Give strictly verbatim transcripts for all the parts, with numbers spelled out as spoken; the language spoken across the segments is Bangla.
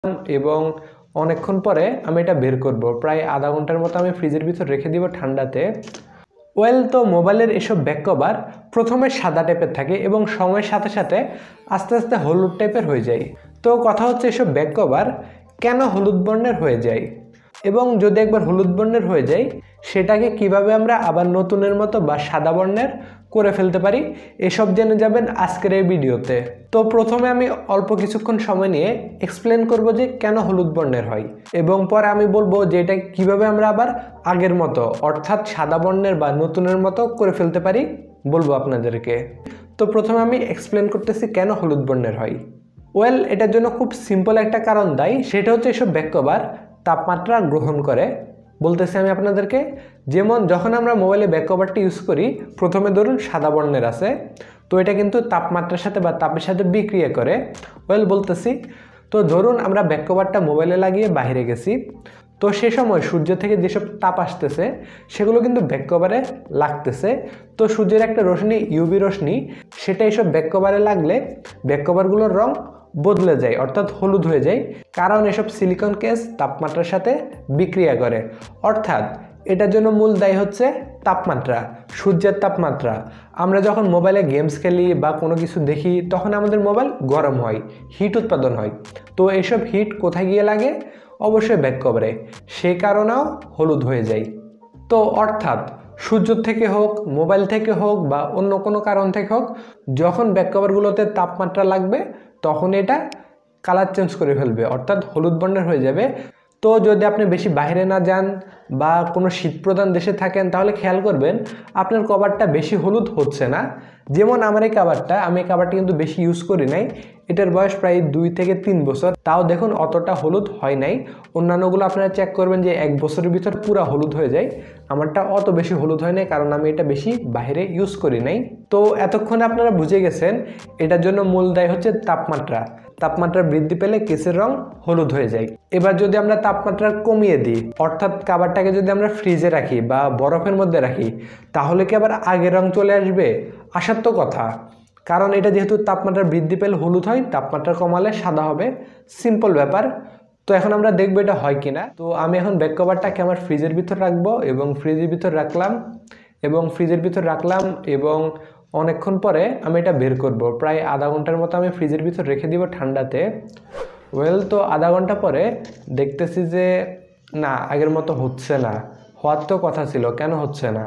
এবং অনেকক্ষণ পরে আমি এটা বের করব। প্রায় আধা ঘন্টার মতো আমি ফ্রিজের ভিতর রেখে দিব ঠান্ডাতে। ওয়েল, তো মোবাইলের এসব ব্যাক কভার প্রথমে সাদা টাইপের থাকে এবং সময়ের সাথে সাথে আস্তে আস্তে হলুদ টাইপের হয়ে যায়। তো কথা হচ্ছে এসব ব্যাক কভার কেন হলুদ বর্ণের হয়ে যায়, এবং যদি একবার হলুদ বর্ণের হয়ে যায় সেটাকে কিভাবে আমরা আবার নতুনের মতো বা সাদা বর্ণের করে ফেলতে পারি, এসব জেনে যাবেন আজকের এই ভিডিওতে। তো প্রথমে আমি অল্প কিছুক্ষণ সময় নিয়ে এক্সপ্লেন করব যে কেন হলুদ বর্ণের হয়, এবং পরে আমি বলবো যে এটা কিভাবে আমরা আবার আগের মতো অর্থাৎ সাদা বর্ণের বা নতুনের মতো করে ফেলতে পারি বলবো আপনাদেরকে। তো প্রথমে আমি এক্সপ্লেন করতেছি কেন হলুদ বর্ণের হয়। ওয়েল, এটার জন্য খুব সিম্পল একটা কারণ দায়ী, সেটা হচ্ছে এসব ব্যাক কভার তাপমাত্রা গ্রহণ করে। বলতেছি আমি আপনাদেরকে, যেমন যখন আমরা মোবাইলে ব্যাক কভারটি ইউজ করি, প্রথমে ধরুন সাদা বর্ণের আছে, তো এটা কিন্তু তাপমাত্রার সাথে বা তাপের সাথে বিক্রিয়া করে। ওয়েল, বলতেছি, তো ধরুন আমরা ব্যাক কভারটা মোবাইলে লাগিয়ে বাইরে গেছি, তো সে সময় সূর্য থেকে যেসব তাপ আসতেছে সেগুলো কিন্তু ব্যাক কভারে লাগতেছে। তো সূর্যের একটা রশ্মি, ইউভি রশ্মি, সেটা এইসব ব্যাক কভারে লাগলে ব্যাক কভারগুলোর রং বদলে যায় অর্থাৎ হলুদ হয়ে যায়, কারণ এসব সিলিকন কেস তাপমাত্রার সাথে বিক্রিয়া করে। অর্থাৎ এটার জন্য মূল দায়ী হচ্ছে তাপমাত্রা, সূর্যের তাপমাত্রা। আমরা যখন মোবাইলে গেমস খেলি বা কোনো কিছু দেখি তখন আমাদের মোবাইল গরম হয়, হিট উৎপাদন হয়। তো এইসব হিট কোথায় গিয়ে লাগে? অবশ্যই ব্যাক কভারে, সে কারণেও হলুদ হয়ে যায়। তো অর্থাৎ সূর্য থেকে হোক, মোবাইল থেকে হোক বা অন্য কোনো কারণ থেকে হোক, যখন ব্যাক কভারগুলোতে তাপমাত্রা লাগবে তখন এটা কালার চেঞ্জ করে ফেলবে অর্থাৎ হলুদ বর্ণের হয়ে যাবে। তো যদি আপনি বেশি বাইরে না যান বা কোনো শীতপ্রধান দেশে থাকেন তাহলে খেয়াল করবেন আপনার কভারটা বেশি হলুদ হচ্ছে না। যেমন আমার এই কভারটা, আমি এই কভারটা কিন্তু বেশি ইউজ করি নাই, এটার বয়স প্রায় দুই থেকে তিন বছর, তাও দেখুন অতটা হলুদ হয় নাই। অন্যান্যগুলো আপনারা চেক করবেন যে এক বছরের ভিতর পুরো হলুদ হয়ে যায়, আমারটা অত বেশি হলুদ হয় নাই কারণ আমি এটা বেশি বাইরে ইউজ করি নাই। তো এতক্ষণে আপনারা বুঝে গেছেন এটার জন্য মূল দায়ী হচ্ছে তাপমাত্রা। তাপমাত্রা বৃদ্ধি পেলে কেসের রং হলুদ হয়ে যায়। এবার যদি আমরা তাপমাত্রা কমিয়ে দিই অর্থাৎ খাবারটাকে যদি আমরা ফ্রিজে রাখি বা বরফের মধ্যে রাখি, তাহলে কি আবার আগের রং চলে আসবে? আসার তো কথা, কারণ এটা যেহেতু তাপমাত্রা বৃদ্ধি পেলে হলুদ হয়, তাপমাত্রা কমালে সাদা হবে, সিম্পল ব্যাপার। তো এখন আমরা দেখবো এটা হয় কিনা। তো আমি এখন ব্যাক কভারটাকে আমার ফ্রিজের ভিতর রাখবো এবং ফ্রিজের ভিতর রাখলাম এবং ফ্রিজের ভিতর রাখলাম এবং অনেকক্ষণ পরে আমি এটা বের করব। প্রায় আধা ঘন্টার মতো আমি ফ্রিজের ভিতর রেখে দিব ঠান্ডাতে। ওয়েল, তো আধা ঘন্টা পরে দেখতেছি যে না, আগের মতো হচ্ছে না, হওয়ার তো কথা ছিল, কেন হচ্ছে না?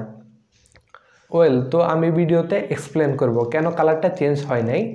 ওয়েল, তো আমি ভিডিওতে এক্সপ্লেন করব কেন কালারটা চেঞ্জ হয় নাই।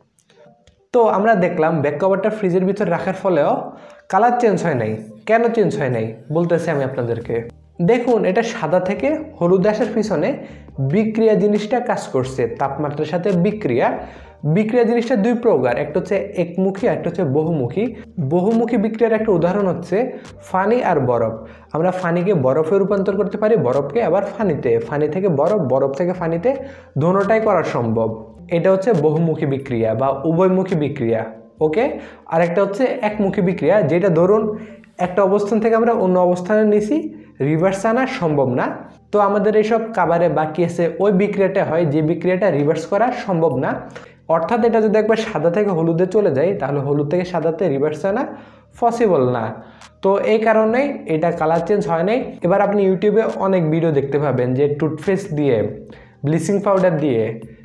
তো আমরা দেখলাম ব্যাক কভারটা ফ্রিজের ভিতর রাখার ফলেও কালার চেঞ্জ হয় নাই। কেন চেঞ্জ হয় নাই বলতেছি আমি আপনাদেরকে। দেখুন, এটা সাদা থেকে হলুদ আসার পিছনে বিক্রিয়া জিনিসটা কাজ করছে, তাপমাত্রার সাথে বিক্রিয়া। বিক্রিয়া জিনিসটা দুই প্রকার, একটা হচ্ছে একমুখী, একটা হচ্ছে বহুমুখী। বহুমুখী বিক্রিয়ার একটা উদাহরণ হচ্ছে ফানি আর বরফ। আমরা ফানিকে বরফে রূপান্তর করতে পারি, বরফকে আবার ফানিতে, ফানি থেকে বরফ, বরফ থেকে ফানিতে, দোনোটাই করা সম্ভব। এটা হচ্ছে বহুমুখী বিক্রিয়া বা উভয়মুখী বিক্রিয়া। ওকে, আর একটা হচ্ছে একমুখী বিক্রিয়া, যেটা ধরুন একটা অবস্থান থেকে আমরা অন্য অবস্থানে নিছি, রিভার্স আনা সম্ভব না। তো আমাদের এইসব খাবারে বা কেসে ওই বিক্রিয়াটা হয় যে বিক্রিয়াটা রিভার্স করা সম্ভব না। অর্থাৎ এটা যদি একবার সাদা থেকে হলুদে চলে যায় তাহলে হলুদ থেকে সাদাতে রিভার্স আনা পসিবল না। তো এই কারণেই এটা কালার চেঞ্জ হয় নাই। এবার আপনি ইউটিউবে অনেক ভিডিও দেখতে পাবেন যে টুথপেস্ট দিয়ে, ব্লিচিং পাউডার দিয়ে,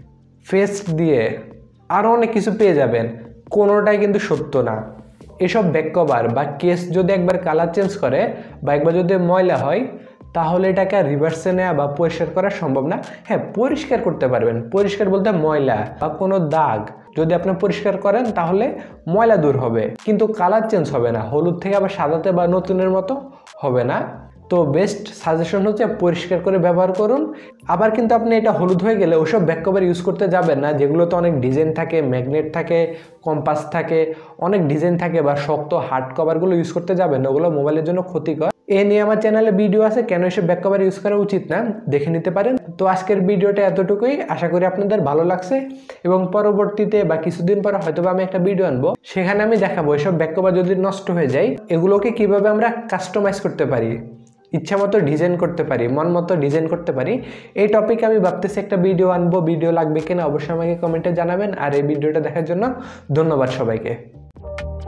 ফেস দিয়ে আরও অনেক কিছু পেয়ে যাবেন, কোনোটাই কিন্তু সত্য না। এসব ব্যাক কভার বা কেস যদি একবার কালার চেঞ্জ করে বা একবার যদি ময়লা হয় তাহলে এটাকে আর রিভার্সে নেওয়া বা পরিষ্কার করা সম্ভব না। হ্যাঁ, পরিষ্কার করতে পারবেন, পরিষ্কার বলতে ময়লা বা কোনো দাগ যদি আপনি পরিষ্কার করেন তাহলে ময়লা দূর হবে, কিন্তু কালার চেঞ্জ হবে না, হলুদ থেকে আবার সাদাতে বা নতুনের মতো হবে না। তো বেস্ট সাজেশন হচ্ছে পরিষ্কার করে ব্যবহার করুন। আবার কিন্তু আপনি এটা হলুদ হয়ে গেলে ওসব ব্যাক কভার ইউজ করতে যাবেন না যেগুলোতে অনেক ডিজাইন থাকে, ম্যাগনেট থাকে, কম্পাস থাকে, অনেক ডিজাইন থাকে, বা শক্ত হার্ড কভারগুলো ইউজ করতে যাবেন না, ওগুলো মোবাইলের জন্য ক্ষতিকর। এ নিয়ে আমার চ্যানেলে ভিডিও আছে কেন এসব ব্যাক কভার ইউজ করা উচিত না, দেখে নিতে পারেন। তো আজকের ভিডিওটা এতটুকুই, আশা করি আপনাদের ভালো লাগছে এবং পরবর্তীতে বা কিছুদিন পরে হয়তো আমি একটা ভিডিও আনবো, সেখানে আমি দেখাবো এসব ব্যাক কভার যদি নষ্ট হয়ে যায় এগুলোকে কিভাবে আমরা কাস্টমাইজ করতে পারি, ইচ্ছা মতো ডিজাইন করতে পারি, মন মতো ডিজাইন করতে পারি। এই টপিকে আমি ভাবতেছি একটা ভিডিও আনবো। ভিডিও লাগবে কিনা অবশ্যই আমাকে কমেন্টে জানাবেন। আর এই ভিডিওটা দেখার জন্য ধন্যবাদ সবাইকে।